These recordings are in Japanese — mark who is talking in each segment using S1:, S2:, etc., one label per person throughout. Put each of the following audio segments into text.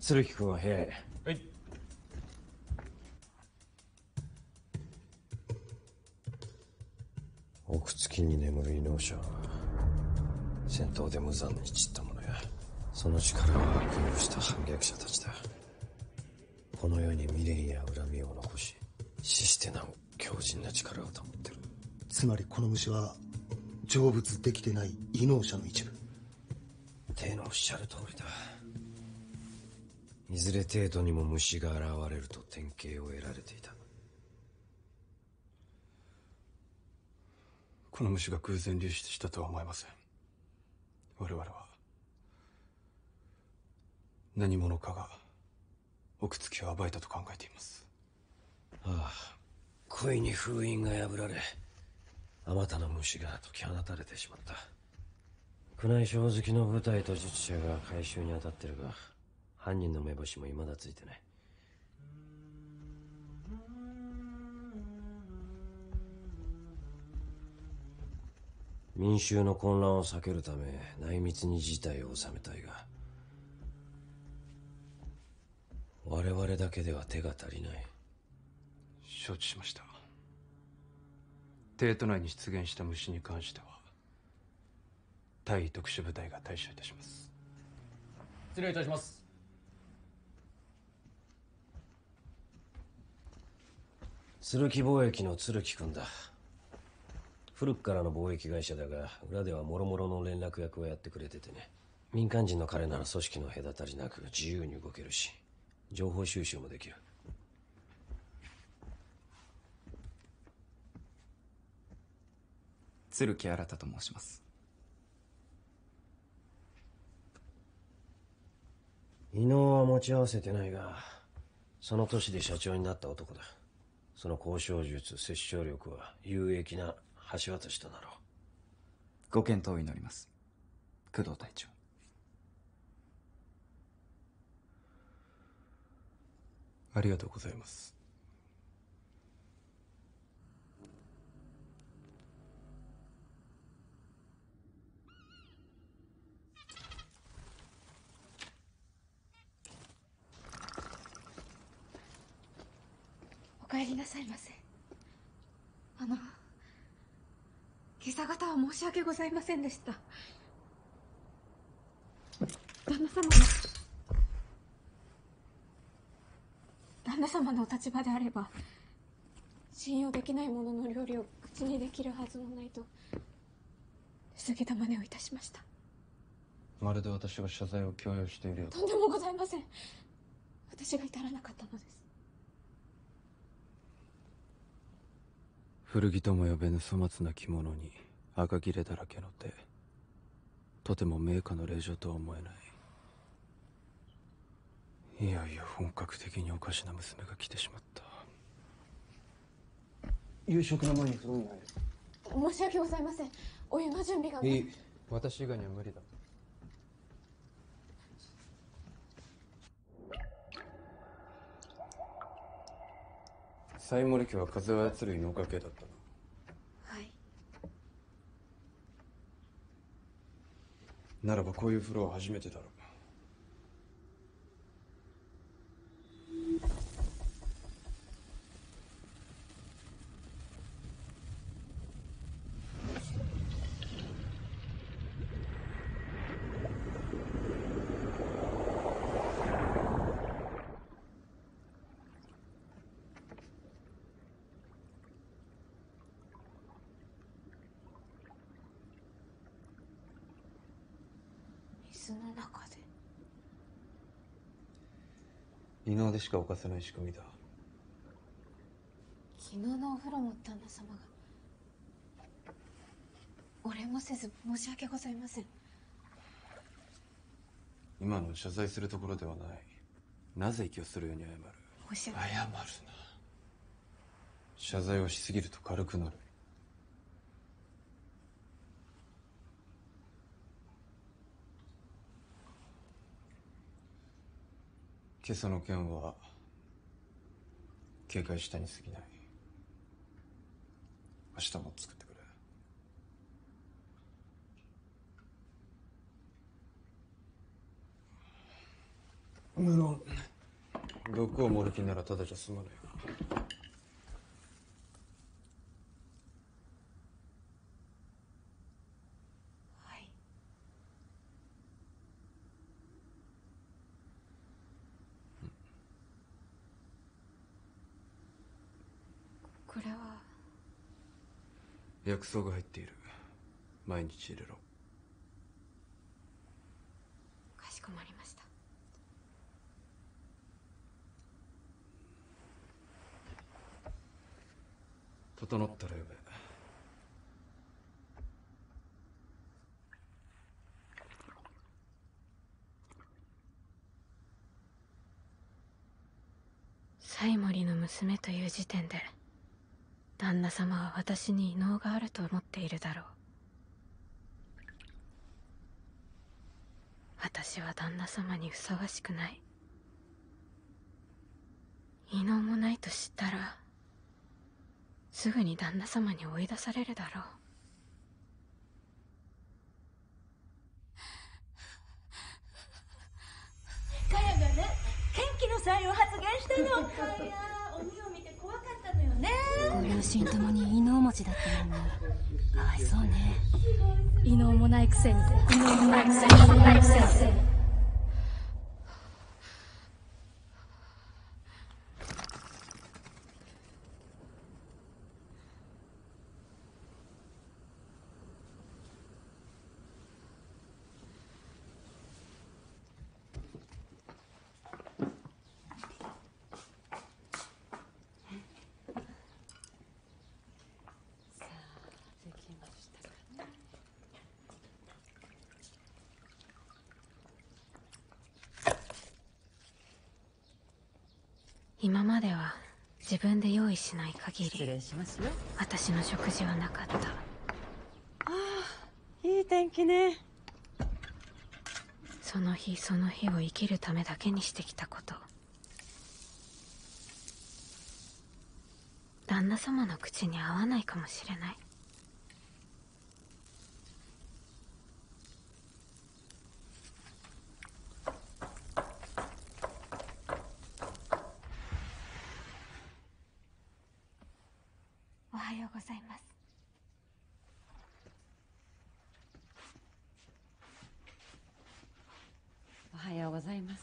S1: 鶴木君は部屋へ。
S2: はい。
S1: 奥付きに眠る異能者は戦闘で無残に散った者や、その力を悪用した反逆者たちだ。この世に未練や恨みを残し、死してなお強靭な力を保ってる。
S3: つまりこの虫は成仏できてない異能者の一部。
S1: 帝のおっしゃる通りだ。いずれ帝都にも虫が現れると典型を得られていた。
S2: この虫が偶然流出したとは思えません。我々は何者かが奥付きを暴いたと考えています。
S1: ああ、故意に封印が破られ、あまたの虫が解き放たれてしまった。宮内正月の部隊と術者が回収に当たってるが、犯人の目星も未だついてない。民衆の混乱を避けるため内密に事態を収めたいが、我々だけでは手が足りない。
S2: 承知しました。帝都内に出現した虫に関しては対特殊部隊が対処いたします。
S4: 失礼いたします。
S1: 鶴木貿易の鶴木君だ。古くからの貿易会社だが、裏では諸々の連絡役をやってくれててね。民間人の彼なら組織の隔たりなく自由に動けるし、情報収集もできる。
S5: 鶴木新と申します。
S1: 異能は持ち合わせてないが、その年で社長になった男だ。その交渉術、殺傷力は有益な橋渡しとなろう。
S5: ご健闘を祈ります、工藤隊長。
S2: ありがとうございます。
S6: お帰りなさいませ。今朝方は申し訳ございませんでした。旦那様のお立場であれば、信用できないものの料理を口にできるはずもないと過ぎた真似をいたしました。
S2: まるで私が謝罪を強要しているようだ。
S6: とんでもございません。私が至らなかったのです。
S2: 古着とも呼べぬ粗末な着物に赤切れだらけの手、とても名家の令嬢とは思えない。いよいよ本格的におかしな娘が来てしまった。夕食の前に風呂に入る。
S6: 申し訳ございません。お湯の準備が。
S2: いい、私以外には無理だ。西森家は風を操る異能家系だったな。
S6: はい。
S2: ならばこういう風呂は初めてだろう。
S6: 水の中で。
S2: 異能でしか犯せない仕組みだ。
S6: 昨日のお風呂も旦那様が。お礼もせず申し訳ございません。
S2: 今の謝罪するところではない。なぜ息をするように謝る。
S6: 申し訳。
S2: 謝るな。謝罪をしすぎると軽くなる。今朝の件は警戒したに過ぎない。明日も作ってくれ。
S3: 無論
S2: 毒を盛る気ならただじゃ済まないな。
S6: はい。これは
S2: 薬草が入っている。毎日入れろ。
S6: かしこまりました。
S2: 整ったら呼べ。
S6: 西森の娘という時点で旦那様は私に異能があると思っているだろう。私は旦那様にふさわしくない。異能もないと知ったらすぐに旦那様に追い出されるだろう。
S7: かやがね、元気の際を発言したの。かや、鬼を見て怖かったのよね。
S8: ご両親ともに異能持ちだったのにかわいそうね。
S7: 異能もないくせに、異能もないくせに、異能もないくせに。
S6: 今までは自分で用意しない限
S8: 失
S6: り
S8: 礼しますよ。
S6: 私の食事はなかった。
S8: いい天気ね。
S6: その日その日を生きるためだけにしてきたこと。旦那様の口に合わないかもしれない。おはようございます。
S8: おはようございます。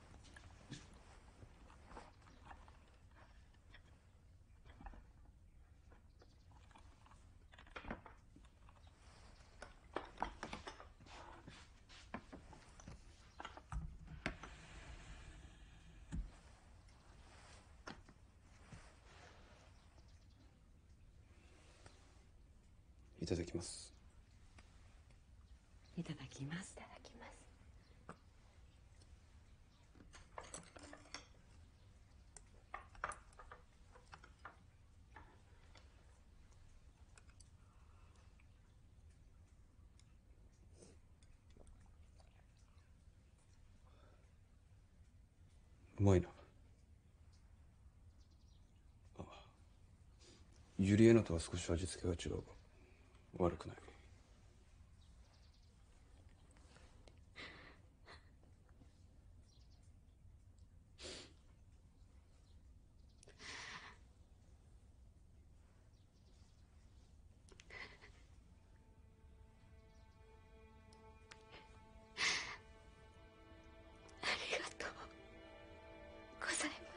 S2: いただきます。
S8: いただきます。
S6: いただきます。
S2: うまいな。あ、ユリエナとは少し味付けが違うが悪くない。
S6: ありがとうございます。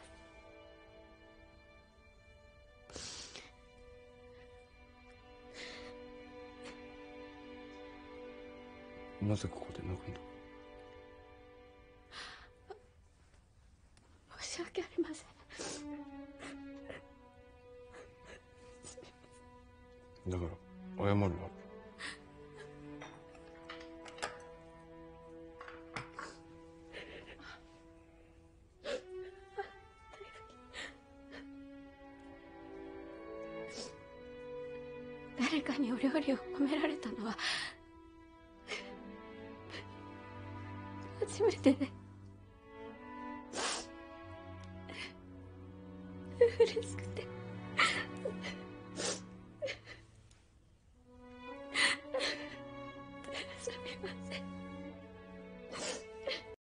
S2: なぜここで泣くんだ。
S6: 申し訳ありません。
S2: だから謝るな。
S6: 誰かにお料理を褒められたのは初めてで嬉しくて